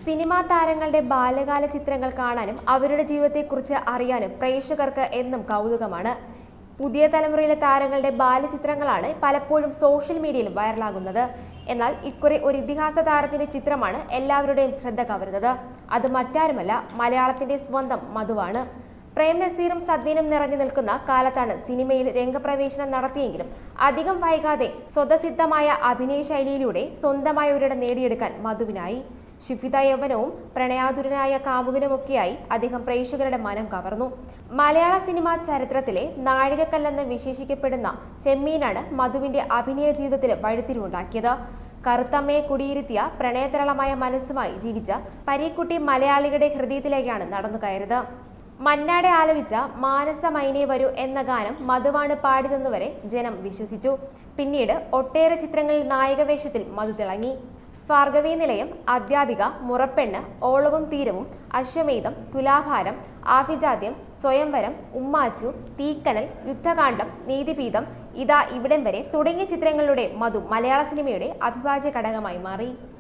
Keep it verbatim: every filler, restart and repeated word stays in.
Cinema താരങ്ങളുടെ ബാല്യകാല ചിത്രങ്ങൾ കാണാനും അവരുടെ ജീവിതത്തെക്കുറിച്ച് അറിയാനും പ്രേക്ഷകർക്ക് എന്നും കൗതുകമാണ്. പുതിയ തലമുറയിലെ താരങ്ങളുടെ ബാല്യചിത്രങ്ങളാണ് പലപ്പോഴും സോഷ്യൽ മീഡിയയിൽ വൈറലാകുന്നത്. എന്നാൽ ഇക്കുറി ഒരു ഇതിഹാസ താരത്തിന്റെ ചിത്രമാണ് എല്ലാവരുടെയും ശ്രദ്ധ കവരുന്നത്. അത് മറ്റാരുമല്ല, മലയാളത്തിന്റെ സ്വന്തം മധുവാണ്. പ്രേം നസീറും സദ്യനും നിറഞ്ഞു നിൽക്കുന്ന കാലത്താണ് സിനിമയിൽ രംഗപ്രവേശനം നടത്തിയെങ്കിലും അധികം വൈകാതെ സ്വതസിദ്ധമായ അഭിനയ ശൈലിയിലൂടെ സ്വന്തമായ ഒരിടം നേടിയെടുക്കാൻ മധുവിനായി. ശിഫിത യൗവനവും പ്രണയാതുരനായ കാമുകനുമൊക്കെയായി അദ്ദേഹം പ്രേക്ഷകരുടെ മനം കവർന്നു. മലയാള സിനിമാ ചരിത്രത്തിലെ നാഴികക്കല്ലെന്ന് വിശേഷിക്കപ്പെടുന്ന ചെമ്മീനാണ് മധുവിന്റെ അഭിനയ ജീവിതത്തിൽ വഴിത്തിരിവുണ്ടാക്കിയത്. കറുത്തമ്മയെ കുടിയിരുത്തിയ പ്രണയതരളമായ മനസ്സുമായി ജീവിച്ച പരീക്കുട്ടി മലയാളികളുടെ ഹൃദയത്തിലേക്കാണ് നടന്നു കയറിയത്. മന്നാടെ ആലപിച്ച മാനസമൈനേ വരൂ എന്ന ഗാനം മധുവാണ് പാടിയതെന്നുവരെ ജനം വിശ്വസിച്ചു. പിന്നീട് ഒട്ടേറെ ചിത്രങ്ങളിൽ നായികവേഷത്തിൽ മധു തിളങ്ങി. ഭാർഗവീ നിലയം, അധ്യാപിക, മുറപ്പെണ്ണ്, ഓളവും തീരവും, അശ്വമേധം, തുലാഭാരം, ആഭിജാത്യം, സ്വയംവരം, ഉമ്മാച്ചു, തീക്കനൽ, യുദ്ധകാന്ഡം, നീതിപീഠം, ഇതാ ഇവിടം വരെ തുടങ്ങിയ ചിത്രങ്ങളിലൂടെ മധു മലയാള സിനിമയുടെ അവിഭാജ്യ ഘടകമായി മാറി.